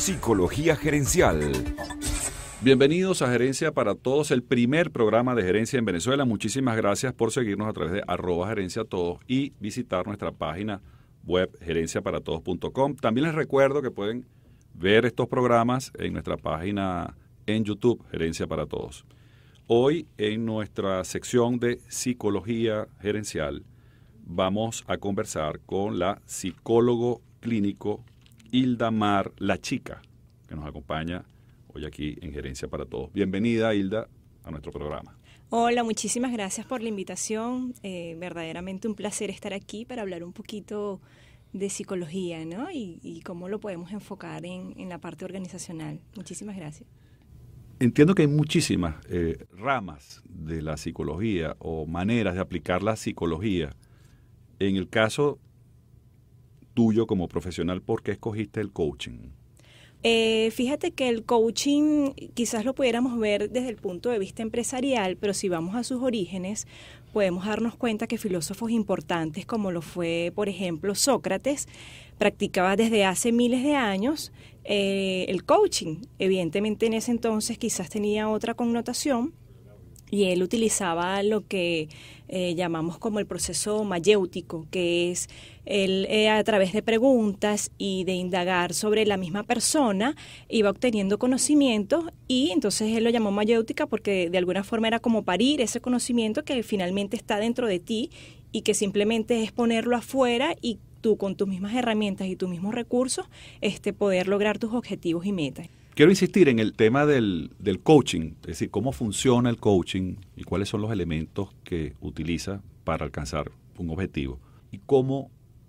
Psicología Gerencial. Bienvenidos a Gerencia para Todos, el primer programa de gerencia en Venezuela. Muchísimas gracias por seguirnos a través de @gerenciatodos y visitar nuestra página web gerenciaparatodos.com. También les recuerdo que pueden ver estos programas en nuestra página en YouTube, Gerencia para Todos. Hoy, en nuestra sección de Psicología Gerencial, vamos a conversar con la psicólogo clínico Hildamar La Chica, que nos acompaña hoy aquí en Gerencia para Todos. Bienvenida, Hilda, a nuestro programa. Hola, muchísimas gracias por la invitación. Verdaderamente un placer estar aquí para hablar un poquito de psicología, ¿no? Y cómo lo podemos enfocar en la parte organizacional. Muchísimas gracias. Entiendo que hay muchísimas ramas de la psicología o maneras de aplicar la psicología. En el caso tuyo como profesional, ¿por qué escogiste el coaching? Fíjate que el coaching quizás lo pudiéramos ver desde el punto de vista empresarial, pero si vamos a sus orígenes, podemos darnos cuenta que filósofos importantes como lo fue, por ejemplo, Sócrates, practicaba desde hace miles de años el coaching. Evidentemente en ese entonces quizás tenía otra connotación y él utilizaba lo que llamamos como el proceso mayéutico, que es él a través de preguntas y de indagar sobre la misma persona iba obteniendo conocimiento, y entonces él lo llamó mayéutica porque de alguna forma era como parir ese conocimiento que finalmente está dentro de ti y que simplemente es ponerlo afuera y tú con tus mismas herramientas y tus mismos recursos poder lograr tus objetivos y metas. Quiero insistir en el tema del coaching, es decir, cómo funciona el coaching y cuáles son los elementos que utiliza para alcanzar un objetivo y cómo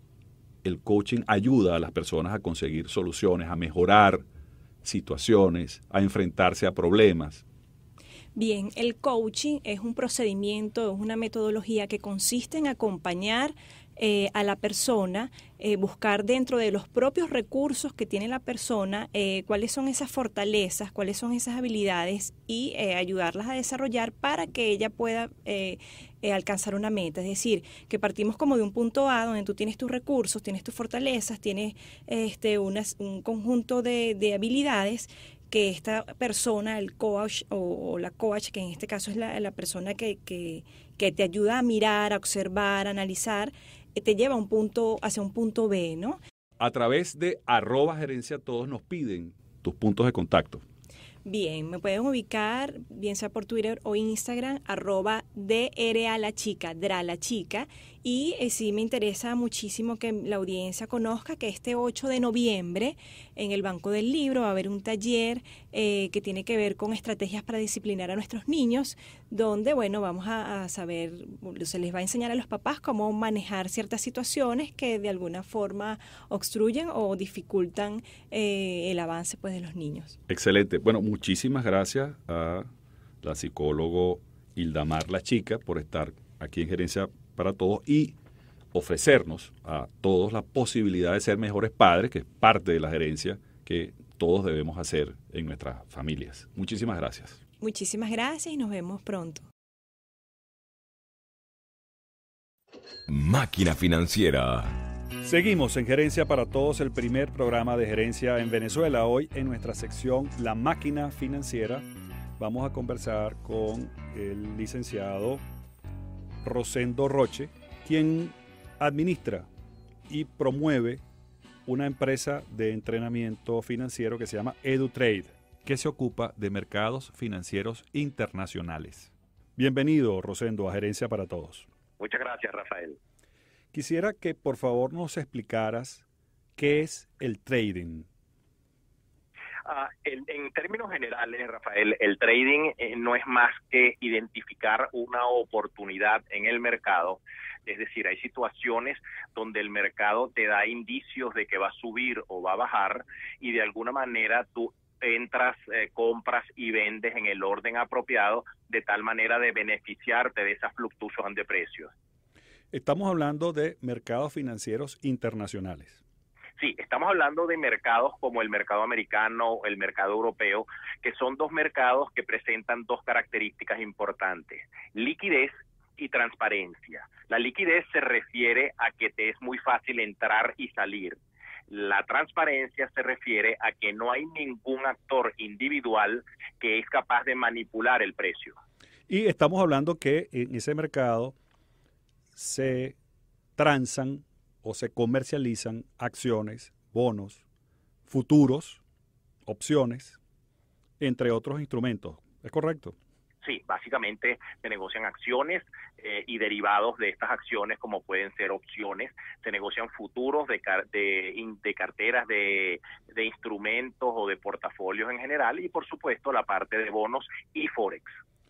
el coaching ayuda a las personas a conseguir soluciones, a mejorar situaciones, a enfrentarse a problemas. Bien, el coaching es un procedimiento, es una metodología que consiste en acompañar a la persona, buscar dentro de los propios recursos que tiene la persona cuáles son esas fortalezas, cuáles son esas habilidades y ayudarlas a desarrollar para que ella pueda alcanzar una meta. Es decir, que partimos como de un punto A donde tú tienes tus recursos, tienes tus fortalezas, tienes un conjunto de habilidades que esta persona, el coach o la coach, que en este caso es la persona que te ayuda a mirar, a observar, a analizar, te lleva hacia un punto B, ¿no? A través de @gerencia todos nos piden tus puntos de contacto. Bien, me pueden ubicar, bien sea por Twitter o Instagram, @DRALachica, DRALachica. Y sí me interesa muchísimo que la audiencia conozca que este 8 de noviembre en el Banco del Libro va a haber un taller que tiene que ver con estrategias para disciplinar a nuestros niños, donde, bueno, vamos a saber, se les va a enseñar a los papás cómo manejar ciertas situaciones que de alguna forma obstruyen o dificultan el avance, pues, de los niños. Excelente. Bueno, muchísimas gracias a la psicólogo Hildamar La Chica por estar aquí en Gerencia para Todos y ofrecernos a todos la posibilidad de ser mejores padres, que es parte de la gerencia que todos debemos hacer en nuestras familias. Muchísimas gracias. Muchísimas gracias y nos vemos pronto. Máquina Financiera. Seguimos en Gerencia para Todos, el primer programa de gerencia en Venezuela. Hoy en nuestra sección La Máquina Financiera vamos a conversar con el licenciado Rosendo Roche, quien administra y promueve una empresa de entrenamiento financiero que se llama EduTrade, que se ocupa de mercados financieros internacionales. Bienvenido, Rosendo, a Gerencia para Todos. Muchas gracias, Rafael. Quisiera que por favor nos explicaras qué es el trading. En términos generales, Rafael, el trading no es más que identificar una oportunidad en el mercado. Es decir, hay situaciones donde el mercado te da indicios de que va a subir o va a bajar y de alguna manera tú entras, compras y vendes en el orden apropiado de tal manera de beneficiarte de esa fluctuación de precios. Estamos hablando de mercados financieros internacionales. Sí, estamos hablando de mercados como el mercado americano, el mercado europeo, que son dos mercados que presentan dos características importantes: liquidez y transparencia. La liquidez se refiere a que te es muy fácil entrar y salir. La transparencia se refiere a que no hay ningún actor individual que es capaz de manipular el precio. Y estamos hablando que en ese mercado se transan o se comercializan acciones, bonos, futuros, opciones, entre otros instrumentos. ¿Es correcto? Sí, básicamente se negocian acciones y derivados de estas acciones, como pueden ser opciones, se negocian futuros de carteras de instrumentos o de portafolios en general, y por supuesto la parte de bonos y Forex.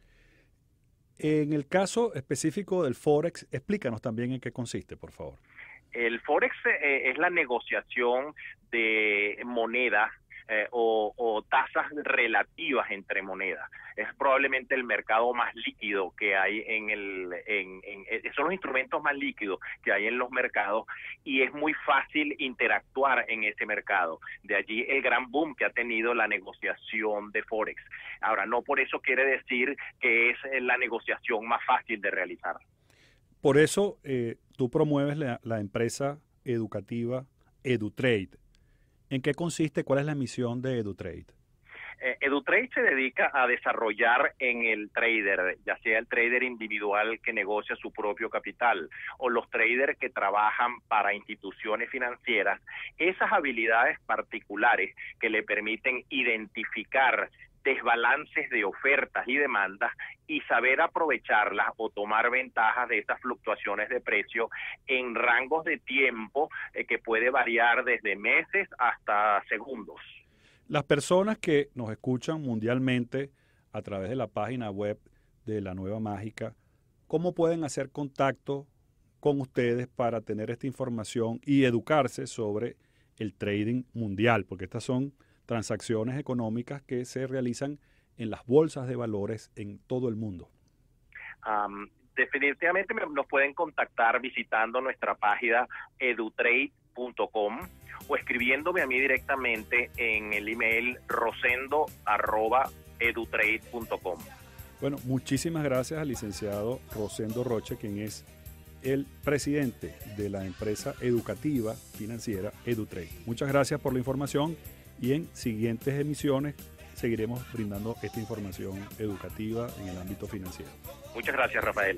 En el caso específico del Forex, explícanos también en qué consiste, por favor. El Forex es la negociación de monedas o tasas relativas entre monedas. Es probablemente el mercado más líquido que hay son los instrumentos más líquidos que hay en los mercados, y es muy fácil interactuar en ese mercado. De allí el gran boom que ha tenido la negociación de Forex. Ahora, no por eso quiere decir que es la negociación más fácil de realizar. Por eso tú promueves la empresa educativa EduTrade. ¿En qué consiste? ¿Cuál es la misión de EduTrade? EduTrade se dedica a desarrollar en el trader, ya sea el trader individual que negocia su propio capital o los traders que trabajan para instituciones financieras, esas habilidades particulares que le permiten identificar desbalances de ofertas y demandas y saber aprovecharlas o tomar ventajas de estas fluctuaciones de precio en rangos de tiempo que puede variar desde meses hasta segundos. Las personas que nos escuchan mundialmente a través de la página web de La Nueva Mágica, ¿cómo pueden hacer contacto con ustedes para tener esta información y educarse sobre el trading mundial? Porque estas son transacciones económicas que se realizan en las bolsas de valores en todo el mundo. Definitivamente nos pueden contactar visitando nuestra página edutrade.com o escribiéndome a mí directamente en el email rosendo@edutrade.com. Bueno, muchísimas gracias al licenciado Rosendo Roche, quien es el presidente de la empresa educativa financiera EduTrade. Muchas gracias por la información, y en siguientes emisiones seguiremos brindando esta información educativa en el ámbito financiero. Muchas gracias, Rafael.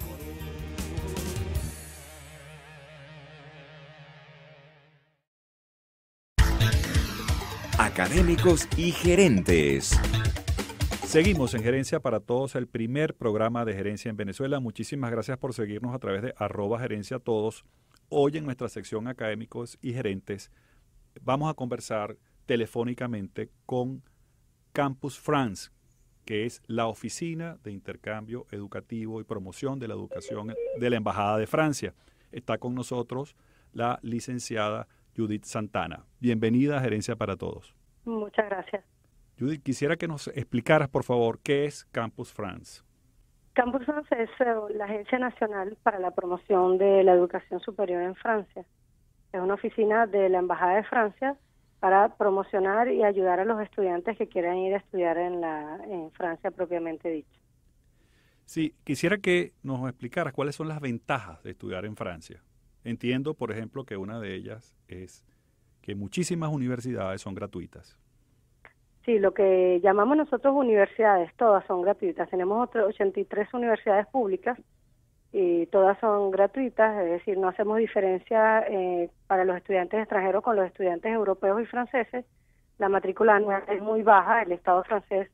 Académicos y gerentes. Seguimos en Gerencia para Todos, el primer programa de gerencia en Venezuela. Muchísimas gracias por seguirnos a través de @gerenciatodos. Hoy en nuestra sección Académicos y Gerentes vamos a conversar telefónicamente con Campus France, que es la oficina de intercambio educativo y promoción de la educación de la Embajada de Francia. Está con nosotros la licenciada Judith Santana. Bienvenida a Gerencia para Todos. Muchas gracias. Judith, quisiera que nos explicaras, por favor, qué es Campus France. Campus France es la Agencia Nacional para la Promoción de la Educación Superior en Francia. Es una oficina de la Embajada de Francia para promocionar y ayudar a los estudiantes que quieran ir a estudiar en Francia propiamente dicho. Sí, quisiera que nos explicaras cuáles son las ventajas de estudiar en Francia. Entiendo, por ejemplo, que una de ellas es que muchísimas universidades son gratuitas. Sí, lo que llamamos nosotros universidades, todas son gratuitas. Tenemos 83 universidades públicas y todas son gratuitas, es decir, no hacemos diferencia para los estudiantes extranjeros con los estudiantes europeos y franceses. La matrícula anual es muy baja. El Estado francés,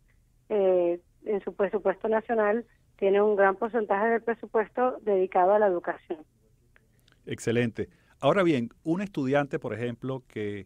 en su presupuesto nacional, tiene un gran porcentaje del presupuesto dedicado a la educación. Excelente. Ahora bien, un estudiante, por ejemplo, que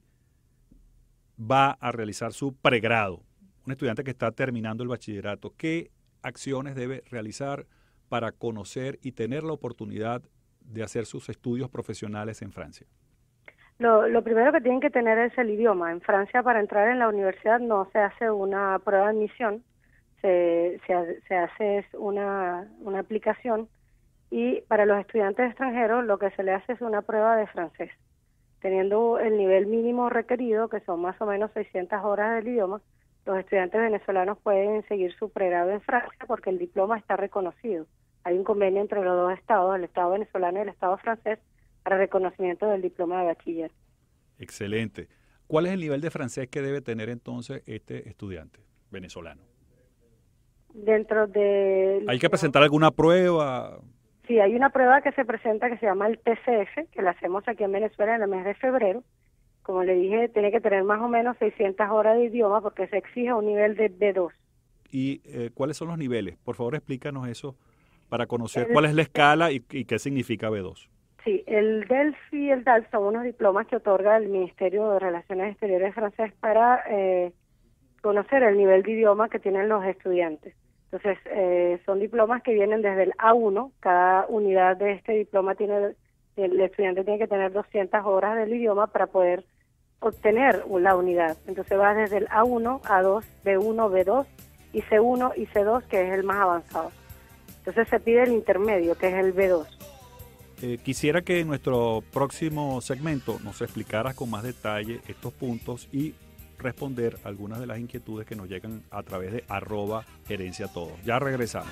va a realizar su pregrado, un estudiante que está terminando el bachillerato, ¿qué acciones debe realizar para conocer y tener la oportunidad de hacer sus estudios profesionales en Francia? Lo primero que tienen que tener es el idioma. En Francia, para entrar en la universidad no se hace una prueba de admisión, se hace una aplicación, y para los estudiantes extranjeros lo que se le hace es una prueba de francés. Teniendo el nivel mínimo requerido, que son más o menos 600 horas del idioma, los estudiantes venezolanos pueden seguir su pregrado en Francia porque el diploma está reconocido. Hay un convenio entre los dos estados, el Estado venezolano y el Estado francés, para reconocimiento del diploma de bachiller. Excelente. ¿Cuál es el nivel de francés que debe tener entonces este estudiante venezolano? Dentro de... ¿Hay que presentar alguna prueba? Sí, hay una prueba que se presenta que se llama el TCF, que la hacemos aquí en Venezuela en el mes de febrero. Como le dije, tiene que tener más o menos 600 horas de idioma porque se exige un nivel de B2. ¿Y cuáles son los niveles? Por favor, explícanos eso para conocer cuál es la escala y qué significa B2. Sí, el DELFI y el DALS son unos diplomas que otorga el Ministerio de Relaciones Exteriores francés para conocer el nivel de idioma que tienen los estudiantes. Entonces, son diplomas que vienen desde el A1. Cada unidad de este diploma el estudiante tiene que tener 200 horas del idioma para poder obtener la unidad. Entonces va desde el A1, A2, B1, B2 y C1 y C2, que es el más avanzado. Entonces se pide el intermedio, que es el B2. Quisiera que en nuestro próximo segmento nos explicaras con más detalle estos puntos y responder algunas de las inquietudes que nos llegan a través de @gerenciatodos. Ya regresamos.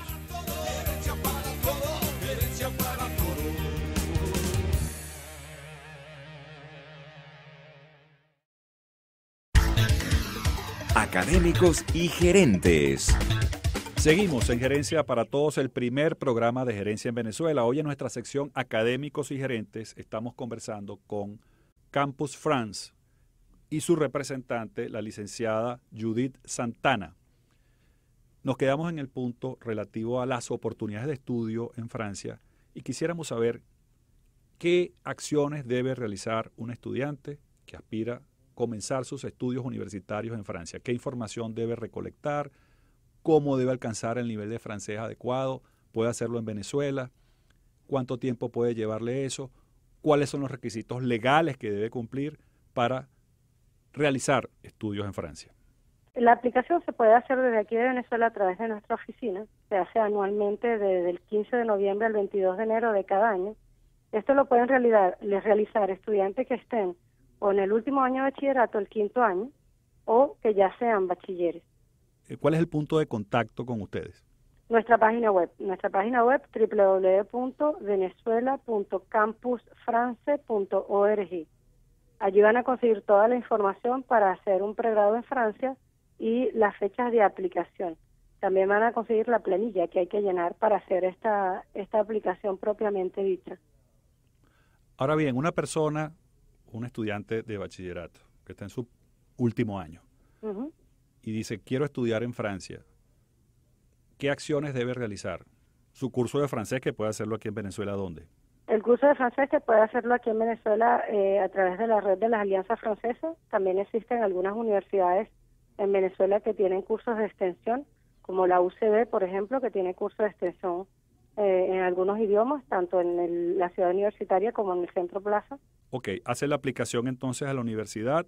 Académicos y gerentes. Seguimos en Gerencia para Todos, el primer programa de gerencia en Venezuela. Hoy en nuestra sección Académicos y Gerentes estamos conversando con Campus France y su representante, la licenciada Judith Santana. Nos quedamos en el punto relativo a las oportunidades de estudio en Francia y quisiéramos saber qué acciones debe realizar un estudiante que aspira a comenzar sus estudios universitarios en Francia. ¿Qué información debe recolectar? ¿Cómo debe alcanzar el nivel de francés adecuado? ¿Puede hacerlo en Venezuela? ¿Cuánto tiempo puede llevarle eso? ¿Cuáles son los requisitos legales que debe cumplir para realizar estudios en Francia? La aplicación se puede hacer desde aquí de Venezuela a través de nuestra oficina. Se hace anualmente desde el 15 de noviembre al 22 de enero de cada año. Esto lo pueden realizar estudiantes que estén o en el último año de bachillerato, el quinto año, o que ya sean bachilleres. ¿Cuál es el punto de contacto con ustedes? Nuestra página web www.venezuela.campusfrance.org. Allí van a conseguir toda la información para hacer un pregrado en Francia y las fechas de aplicación. También van a conseguir la planilla que hay que llenar para hacer esta aplicación propiamente dicha. Ahora bien, una persona, un estudiante de bachillerato que está en su último año, y dice, quiero estudiar en Francia, ¿qué acciones debe realizar? Su curso de francés, que puede hacerlo aquí en Venezuela, ¿dónde? El curso de francés que puede hacerlo aquí en Venezuela a través de la red de las alianzas francesas. También existen algunas universidades en Venezuela que tienen cursos de extensión, como la UCB, por ejemplo, que tiene cursos de extensión en algunos idiomas, tanto en la ciudad universitaria como en el Centro Plaza. Ok, hace la aplicación entonces a la universidad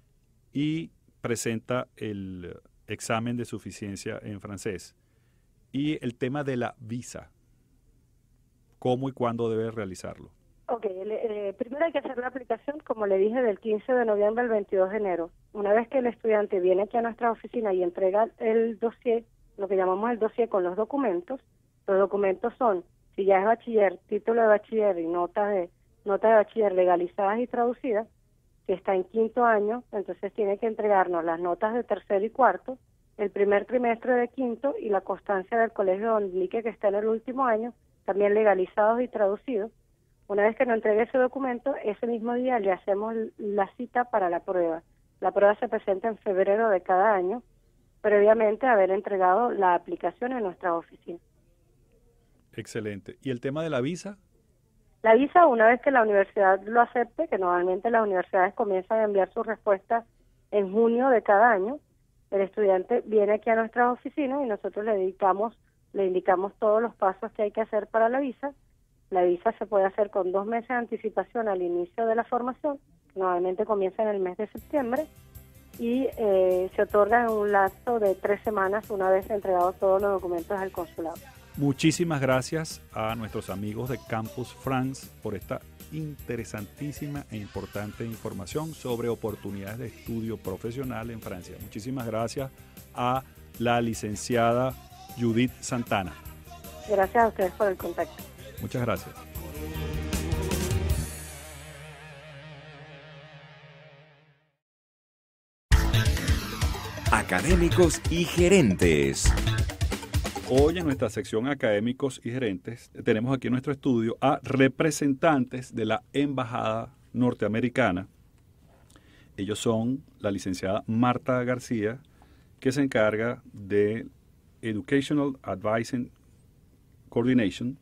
y presenta el examen de suficiencia en francés. Y el tema de la visa, ¿cómo y cuándo debe realizarlo? Ok, primero hay que hacer la aplicación, como le dije, del 15 de noviembre al 22 de enero. Una vez que el estudiante viene aquí a nuestra oficina y entrega el dossier, lo que llamamos el dossier con los documentos son, si ya es bachiller, título de bachiller y nota de bachiller legalizadas y traducidas. Si está en quinto año, entonces tiene que entregarnos las notas de tercero y cuarto, el primer trimestre de quinto y la constancia del colegio donde indique que está en el último año, también legalizados y traducidos. Una vez que nos entregue ese documento, ese mismo día le hacemos la cita para la prueba. La prueba se presenta en febrero de cada año, previamente a haber entregado la aplicación en nuestra oficina. Excelente. ¿Y el tema de la visa? La visa, una vez que la universidad lo acepte, que normalmente las universidades comienzan a enviar sus respuestas en junio de cada año, el estudiante viene aquí a nuestras oficinas y nosotros le indicamos todos los pasos que hay que hacer para la visa. La visa se puede hacer con 2 meses de anticipación al inicio de la formación, que normalmente comienza en el mes de septiembre, y se otorga en un lapso de 3 semanas una vez entregados todos los documentos al consulado. Muchísimas gracias a nuestros amigos de Campus France por esta interesantísima e importante información sobre oportunidades de estudio profesional en Francia. Muchísimas gracias a la licenciada Judith Santana. Gracias a ustedes por el contacto. Muchas gracias. Académicos y gerentes. Hoy en nuestra sección Académicos y Gerentes tenemos aquí en nuestro estudio a representantes de la Embajada Norteamericana. Ellos son la licenciada Marta García, que se encarga de Educational Advising Coordination,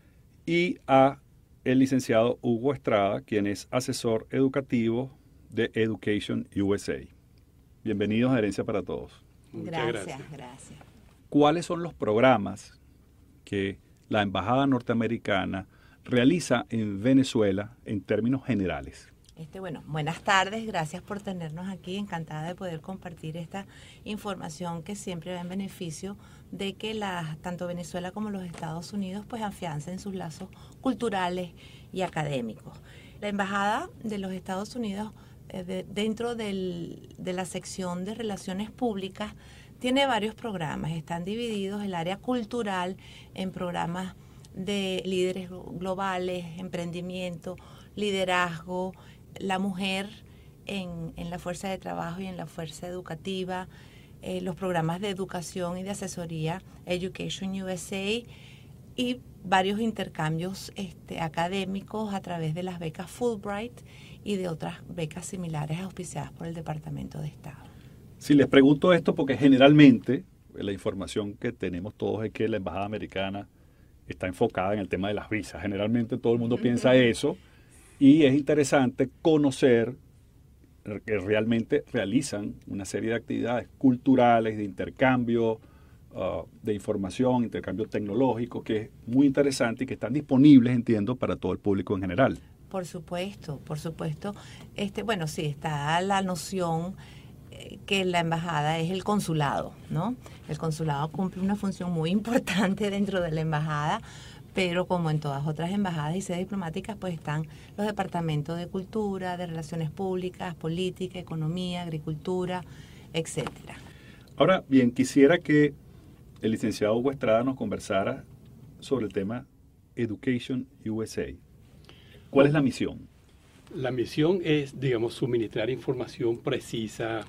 y a el licenciado Hugo Estrada, quien es asesor educativo de Education USA. Bienvenidos a Herencia para Todos. Gracias. ¿Cuáles son los programas que la Embajada Norteamericana realiza en Venezuela en términos generales? Bueno, buenas tardes, gracias por tenernos aquí, encantada de poder compartir esta información que siempre va en beneficio de que tanto Venezuela como los Estados Unidos pues afiancen sus lazos culturales y académicos. La Embajada de los Estados Unidos dentro de la sección de Relaciones Públicas tiene varios programas, están divididos el área cultural en programas de líderes globales, emprendimiento, liderazgo, la mujer en la fuerza de trabajo y en la fuerza educativa, los programas de educación y de asesoría, Education USA, y varios intercambios académicos a través de las becas Fulbright y de otras becas similares auspiciadas por el Departamento de Estado. Si les pregunto esto porque generalmente la información que tenemos todos es que la Embajada Americana está enfocada en el tema de las visas. Generalmente todo el mundo piensa eso y es interesante conocer que realmente realizan una serie de actividades culturales, de intercambio, de información, intercambio tecnológico, que es muy interesante y que están disponibles, entiendo, para todo el público en general. Por supuesto. Bueno, sí, está la noción que la embajada es el consulado, ¿no? El consulado cumple una función muy importante dentro de la embajada, pero como en todas otras embajadas y sedes diplomáticas, pues están los departamentos de cultura, de relaciones públicas, política, economía, agricultura, etcétera. Ahora bien, quisiera que el licenciado Hugo Estrada nos conversara sobre el tema Education USA. ¿Cuál es la misión? La misión es, digamos, suministrar información precisa,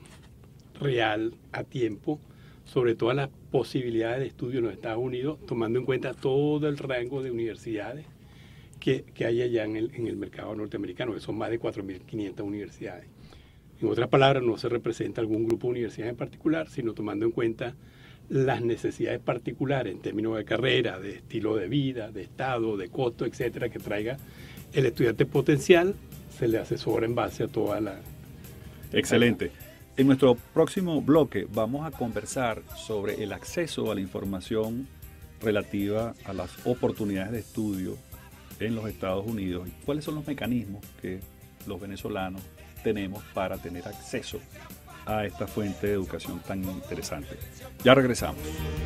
real, a tiempo, sobre todas las posibilidades de estudio en los Estados Unidos, tomando en cuenta todo el rango de universidades que hay allá en el mercado norteamericano, que son más de 4.500 universidades. En otras palabras, no se representa algún grupo de universidades en particular, sino tomando en cuenta las necesidades particulares en términos de carrera, de estilo de vida, de estado, de costo, etcétera, que traiga el estudiante potencial. Se le asesora en base a toda la... Excelente. En nuestro próximo bloque vamos a conversar sobre el acceso a la información relativa a las oportunidades de estudio en los Estados Unidos y cuáles son los mecanismos que los venezolanos tenemos para tener acceso a esta fuente de educación tan interesante. Ya regresamos.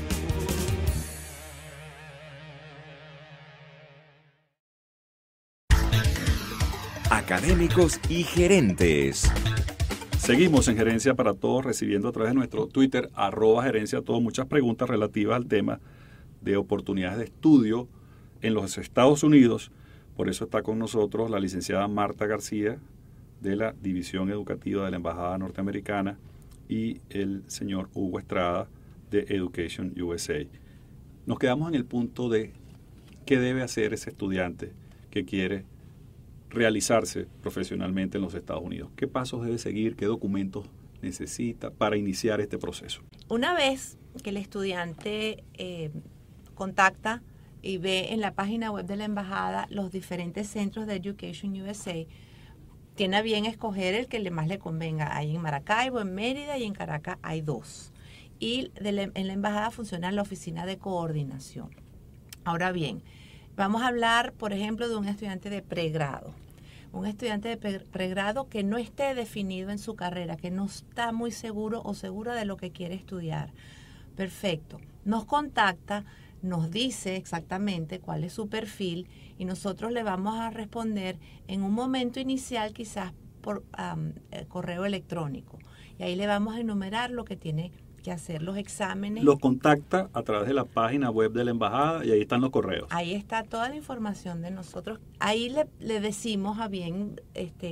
Académicos y gerentes. Seguimos en Gerencia para Todos, recibiendo a través de nuestro Twitter, @Gerencia Todos, muchas preguntas relativas al tema de oportunidades de estudio en los Estados Unidos. Por eso está con nosotros la licenciada Marta García, de la División Educativa de la Embajada Norteamericana, y el señor Hugo Estrada, de Education USA. Nos quedamos en el punto de qué debe hacer ese estudiante que quiere realizarse profesionalmente en los Estados Unidos. ¿Qué pasos debe seguir? ¿Qué documentos necesita para iniciar este proceso? Una vez que el estudiante contacta y ve en la página web de la embajada los diferentes centros de Education USA, tiene a bien escoger el que más le convenga. Hay en Maracaibo, en Mérida y en Caracas hay 2. Y en la embajada funciona la oficina de coordinación. Ahora bien, vamos a hablar, por ejemplo, de un estudiante de pregrado. Un estudiante de pregrado que no esté definido en su carrera, que no está muy seguro o segura de lo que quiere estudiar. Perfecto. Nos contacta, nos dice exactamente cuál es su perfil y nosotros le vamos a responder en un momento inicial, quizás por correo electrónico. Y ahí le vamos a enumerar lo que tiene que hacer, los exámenes. Lo contacta a través de la página web de la embajada y ahí están los correos. Ahí está toda la información de nosotros. Ahí le decimos a bien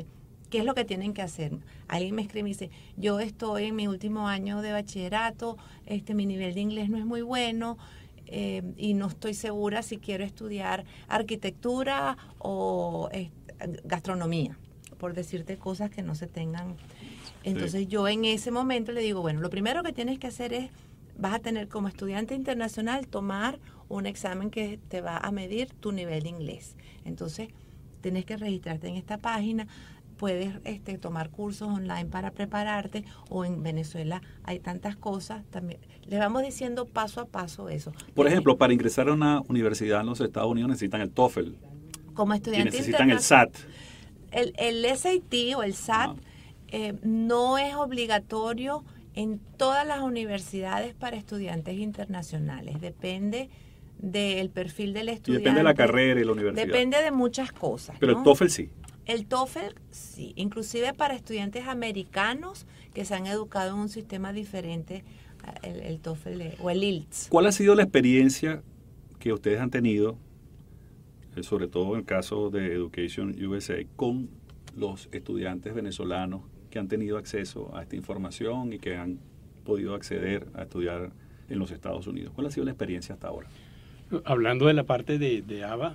¿Qué es lo que tienen que hacer? Alguien me escribe y me dice, yo estoy en mi último año de bachillerato, mi nivel de inglés no es muy bueno, y no estoy segura si quiero estudiar arquitectura o gastronomía, por decirte cosas que no se tengan. Entonces yo en ese momento le digo, bueno, lo primero que tienes que hacer es, vas a tener como estudiante internacional tomar un examen que te va a medir tu nivel de inglés. Entonces tienes que registrarte en esta página. Puedes tomar cursos online para prepararte, o en Venezuela hay tantas cosas. También les vamos diciendo paso a paso eso. Por ejemplo, para ingresar a una universidad en los Estados Unidos necesitan el TOEFL. Como estudiante y necesitan el SAT. El SAT o el SAT no es obligatorio en todas las universidades para estudiantes internacionales. Depende del perfil del estudiante. Y depende de la carrera y la universidad. Depende de muchas cosas. Pero ¿no? el TOEFL sí. El TOEFL sí, inclusive para estudiantes americanos que se han educado en un sistema diferente, el TOEFL o el IELTS. ¿Cuál ha sido la experiencia que ustedes han tenido, sobre todo en el caso de Education USA, con los estudiantes venezolanos que han tenido acceso a esta información y que han podido acceder a estudiar en los Estados Unidos? ¿Cuál ha sido la experiencia hasta ahora? Hablando de la parte de ABA,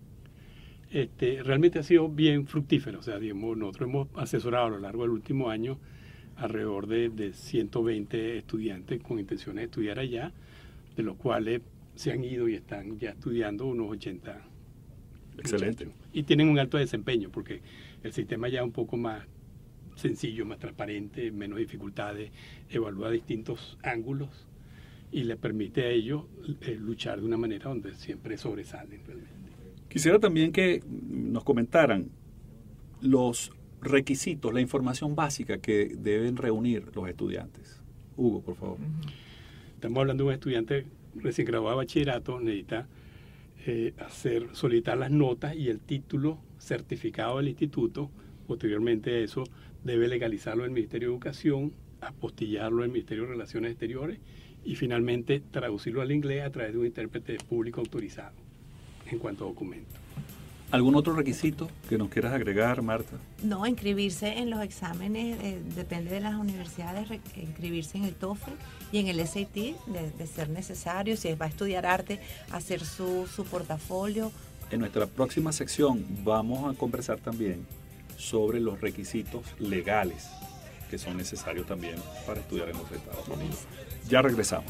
realmente ha sido bien fructífero. O sea, digamos, nosotros hemos asesorado a lo largo del último año alrededor de 120 estudiantes con intenciones de estudiar allá, de los cuales se han ido y están ya estudiando unos 80. Excelente. Muchachos. Y tienen un alto desempeño porque el sistema ya es un poco más sencillo, más transparente, menos dificultades, evalúa distintos ángulos y le permite a ellos luchar de una manera donde siempre sobresalen realmente. Quisiera también que nos comentaran los requisitos, la información básica que deben reunir los estudiantes. Hugo, por favor. Estamos hablando de un estudiante recién graduado de bachillerato, necesita solicitar las notas y el título certificado del instituto. Posteriormente a eso, debe legalizarlo el Ministerio de Educación, apostillarlo el Ministerio de Relaciones Exteriores y finalmente traducirlo al inglés a través de un intérprete público autorizado en cuanto a documentos. ¿Algún otro requisito que nos quieras agregar, Marta? No, inscribirse en los exámenes, depende de las universidades, inscribirse en el TOEFL y en el SAT, de ser necesario. Si va a estudiar arte, hacer su portafolio. En nuestra próxima sección vamos a conversar también sobre los requisitos legales que son necesarios también para estudiar en los Estados Unidos. Ya regresamos.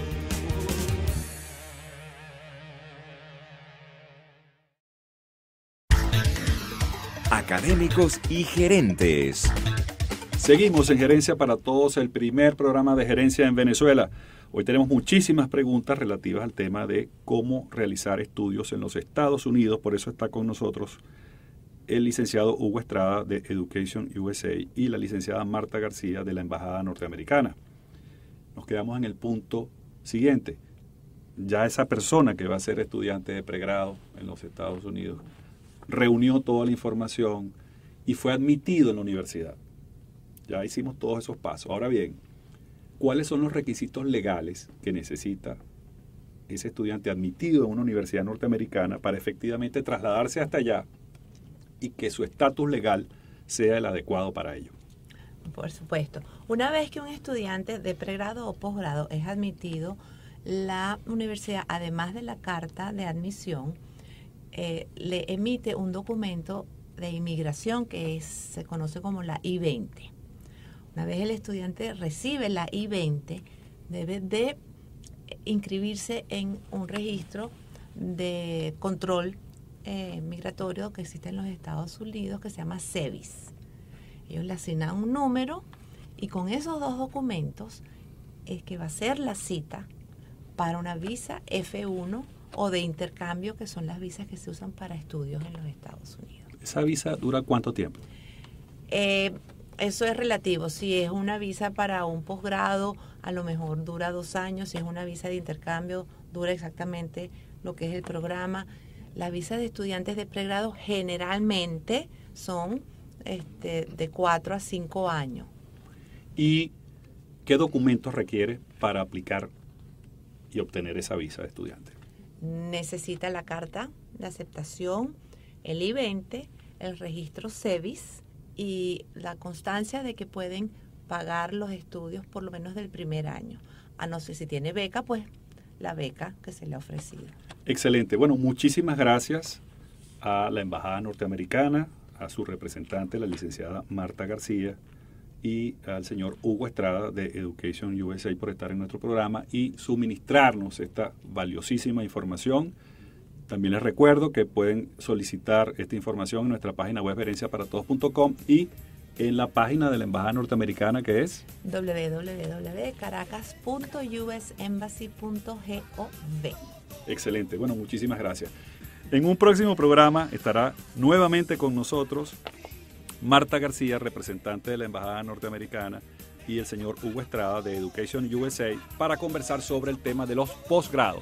Académicos y gerentes. Seguimos en Gerencia para Todos, el primer programa de gerencia en Venezuela. Hoy tenemos muchísimas preguntas relativas al tema de cómo realizar estudios en los Estados Unidos. Por eso está con nosotros el licenciado Hugo Estrada de Education USA y la licenciada Marta García de la Embajada Norteamericana. Nos quedamos en el punto siguiente. Ya esa persona que va a ser estudiante de pregrado en los Estados Unidos reunió toda la información y fue admitido en la universidad. Ya hicimos todos esos pasos. Ahora bien, ¿cuáles son los requisitos legales que necesita ese estudiante admitido en una universidad norteamericana para efectivamente trasladarse hasta allá y que su estatus legal sea el adecuado para ello? Por supuesto. Una vez que un estudiante de pregrado o posgrado es admitido, la universidad, además de la carta de admisión, le emite un documento de inmigración que se conoce como la I-20. Una vez el estudiante recibe la I-20, debe de inscribirse en un registro de control migratorio que existe en los Estados Unidos que se llama SEVIS. Ellos le asignan un número y con esos dos documentos es que va a ser la cita para una visa F1 o de intercambio, que son las visas que se usan para estudios en los Estados Unidos. ¿Esa visa dura cuánto tiempo? Eso es relativo. Si es una visa para un posgrado, a lo mejor dura 2 años. Si es una visa de intercambio, dura exactamente lo que es el programa. Las visas de estudiantes de pregrado generalmente son de 4 a 5 años. ¿Y qué documentos requiere para aplicar y obtener esa visa de estudiante? Necesita la carta de aceptación, el I-20, el registro SEVIS y la constancia de que pueden pagar los estudios por lo menos del primer año. A no ser si tiene beca, pues la beca que se le ha ofrecido. Excelente. Bueno, muchísimas gracias a la Embajada Norteamericana, a su representante, la licenciada Marta García, y al señor Hugo Estrada de Education USA por estar en nuestro programa y suministrarnos esta valiosísima información. También les recuerdo que pueden solicitar esta información en nuestra página web gerenciaparatodos.com y en la página de la Embajada Norteamericana, que es www.caracasus.usembassy.gov. Excelente. Bueno, muchísimas gracias. En un próximo programa estará nuevamente con nosotros Marta García, representante de la Embajada Norteamericana, y el señor Hugo Estrada de Education USA para conversar sobre el tema de los posgrados.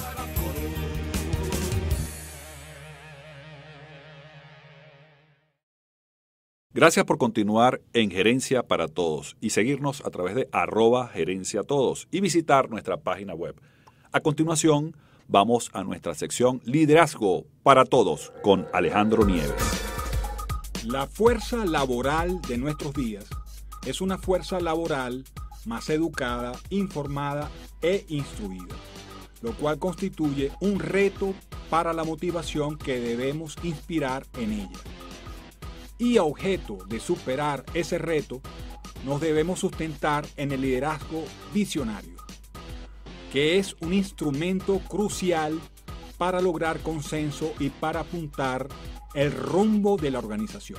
Gracias por continuar en Gerencia para Todos y seguirnos a través de @gerenciatodos y visitar nuestra página web. A continuación, vamos a nuestra sección Liderazgo para Todos con Alejandro Nieves. La fuerza laboral de nuestros días es una fuerza laboral más educada, informada e instruida, lo cual constituye un reto para la motivación que debemos inspirar en ella. Y a objeto de superar ese reto, nos debemos sustentar en el liderazgo visionario, que es un instrumento crucial para lograr consenso y para apuntar el rumbo de la organización.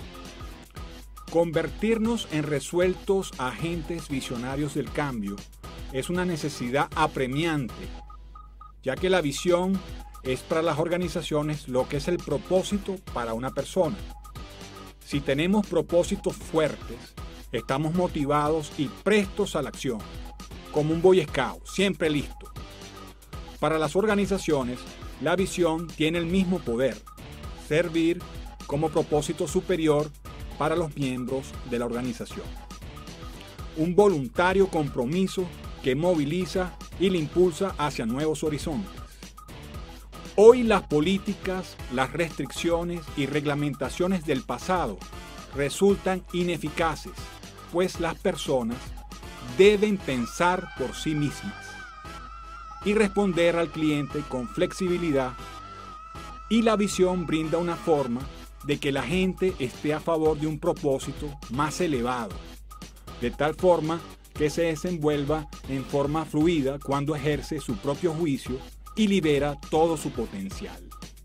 Convertirnos en resueltos agentes visionarios del cambio es una necesidad apremiante, ya que la visión es para las organizaciones lo que es el propósito para una persona. Si tenemos propósitos fuertes, estamos motivados y prestos a la acción, como un Boy Scout, siempre listo. Para las organizaciones, la visión tiene el mismo poder, servir como propósito superior para los miembros de la organización. Un voluntario compromiso que moviliza y le impulsa hacia nuevos horizontes. Hoy las políticas, las restricciones y reglamentaciones del pasado resultan ineficaces, pues las personas deben pensar por sí mismas y responder al cliente con flexibilidad, y la visión brinda una forma de que la gente esté a favor de un propósito más elevado, de tal forma que se desenvuelva en forma fluida cuando ejerce su propio juicio y libera todo su potencial.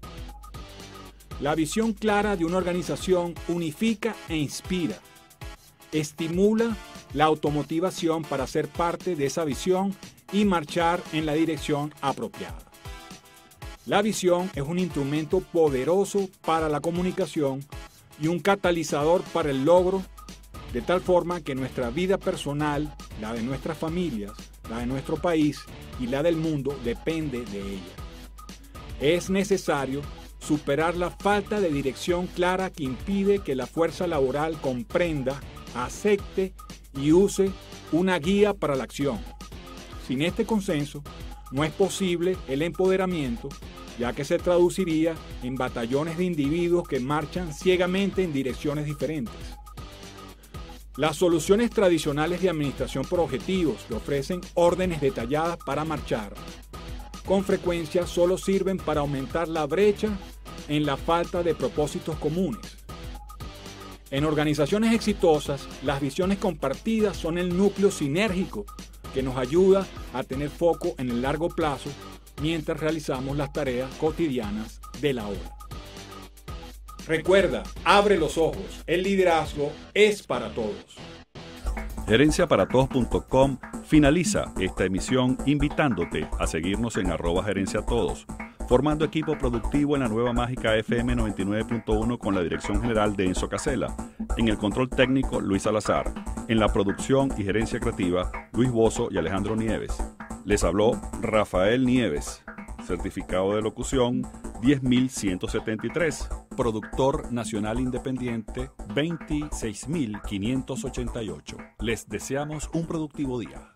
La visión clara de una organización unifica e inspira, estimula la automotivación para ser parte de esa visión y marchar en la dirección apropiada. La visión es un instrumento poderoso para la comunicación y un catalizador para el logro, de tal forma que nuestra vida personal, la de nuestras familias, la de nuestro país y la del mundo depende de ella. Es necesario superar la falta de dirección clara que impide que la fuerza laboral comprenda, acepte y use una guía para la acción. Sin este consenso, no es posible el empoderamiento, ya que se traduciría en batallones de individuos que marchan ciegamente en direcciones diferentes. Las soluciones tradicionales de administración por objetivos, que ofrecen órdenes detalladas para marchar, con frecuencia solo sirven para aumentar la brecha en la falta de propósitos comunes. En organizaciones exitosas, las visiones compartidas son el núcleo sinérgico que nos ayuda a tener foco en el largo plazo mientras realizamos las tareas cotidianas de la hora. Recuerda, abre los ojos, el liderazgo es para todos. Gerenciaparatodos.com finaliza esta emisión invitándote a seguirnos en @gerenciatodos, formando equipo productivo en la nueva mágica FM 99.1 con la dirección general de Enzo Casella, en el control técnico Luis Salazar, en la producción y gerencia creativa Luis Bozo y Alejandro Nieves. Les habló Rafael Nieves, certificado de locución 10.173, productor nacional independiente 26.588. Les deseamos un productivo día.